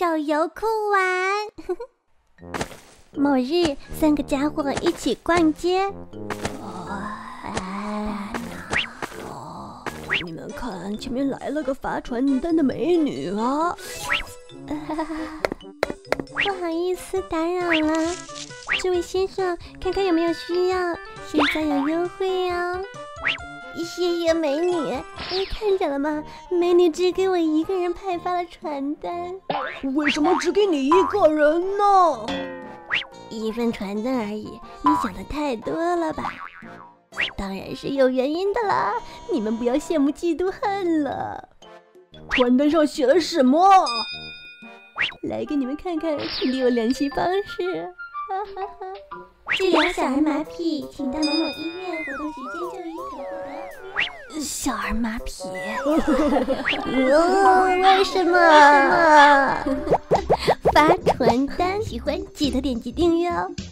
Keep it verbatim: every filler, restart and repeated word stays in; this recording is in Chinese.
手游酷玩。某日，三个家伙一起逛街。 哦，你们看，前面来了个发传单的美女啊！ 不好意思打扰了，这位先生，看看有没有需要，现在有优惠哦。谢谢美女，哎，看见了吗？美女只给我一个人派发了传单。 为什么只给你一个人呢？ 一份传单而已，你想的太多了吧？当然是有原因的啦，你们不要羡慕嫉妒恨了。 传单上写了什么？ 来给你们看看，肯定有联系方式。哈哈哈。治疗小儿麻痹，请到某某医院，活动时间就医可获得。小儿麻痹？哦，为什么？发传单，喜欢记得点击订阅哦。